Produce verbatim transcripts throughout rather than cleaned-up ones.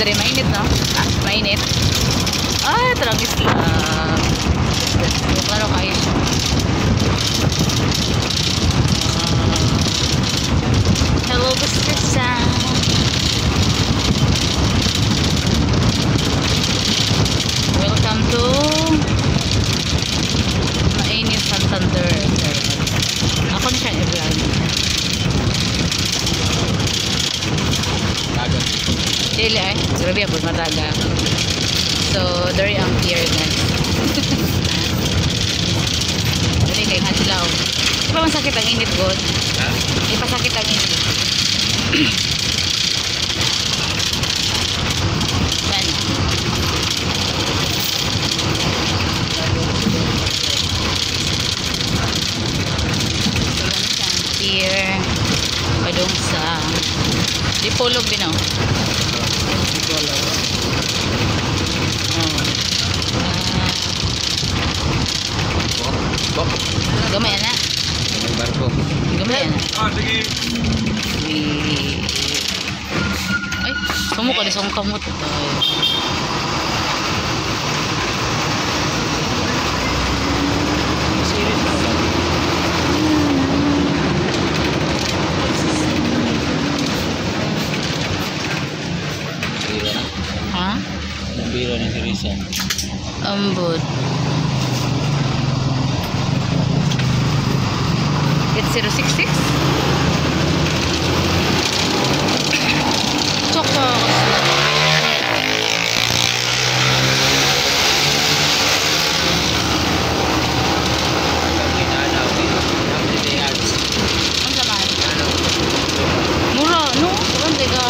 dari mainit no? Ah, mainit. Ah, ito lang isla. Klaro kayo siya. Uh, hello, Mister Sam. Welcome to Mainit Santander. Ako na siya i-vlog. Dili ay, grabe ako mataga. So, dari ang clear guys. Dali kay hadlaw. Di ba masakit ang init god? Ha? Di pa sakit ang init. Yan. Here, padung sa Dipolog din oh. Gamay na. Barko. Gamay na. Ah, sige. Ay, kamu ka isang kamot. Ha? Biro ni Teresa. Ambot. It's zero six six. Chokos. Ang laman. Mura, no? Sobrang tega.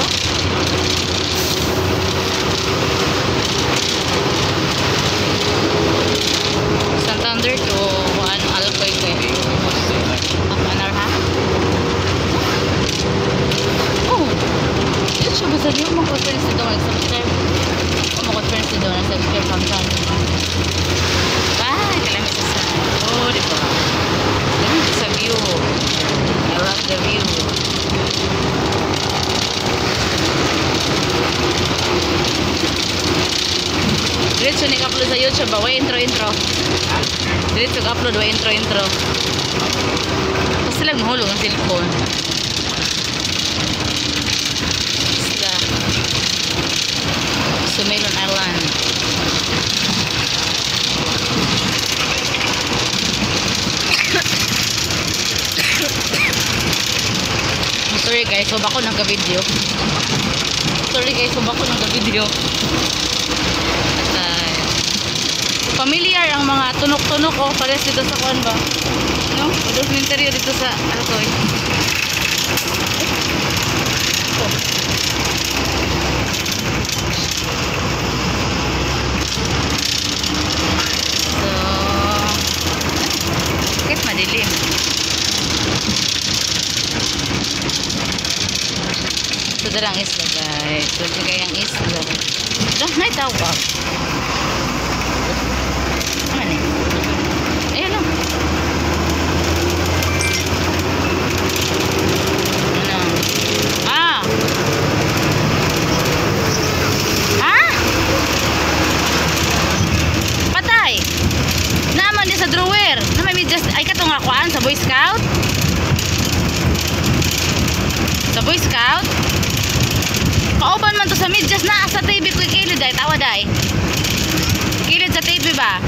Santander to one Alcoy kay. Sabi mo, mag-conference dito nga nag-subscribe. Mag-conference dito nga nag-subscribe from channel. Ah, kalamit sa sana. Oh, diba? Kalamit sa view. I love the view. Diretso nik-upload sa YouTube ba? Way intro-intro. Diretso nik-upload, way intro-intro. Kasi lang mahulog ang cellphone. Sumelon Island. Sorry guys, so bako nagka-video. Sorry guys, so bako nagka-video. At uh, familiar ang mga tunok-tunok oh, pares dito sa kuan ba? No? Dokumentaryo dito sa Alcoy. Oh. Madilim. Ito dalang isla guys. Ito din kayang isla. Dah, may tawag. Ano eh? Ayan o. Ano? Ah! Ha? Patay! Naman din sa drawer. Na may just ay katong akuan sa Boy Scout. Sa Boy Scout. Pauban man to sa medyas na sa T V ko kilid ay tawa dai. Kilid sa T V ba?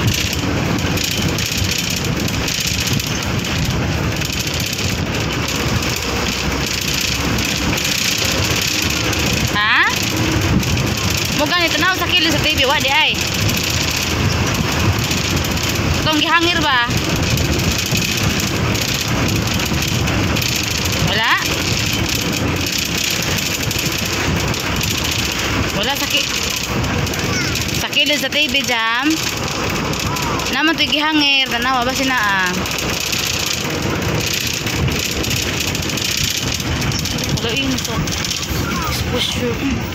Ha? Mo ganito na sa kilid sa T V wa di ay. Itong gihangir ba? Wala? Wala sa ki sa kilid sa T V jam. Naman ito gihangir. Tanawa ba sinaa? Wala yun ito. Exposure.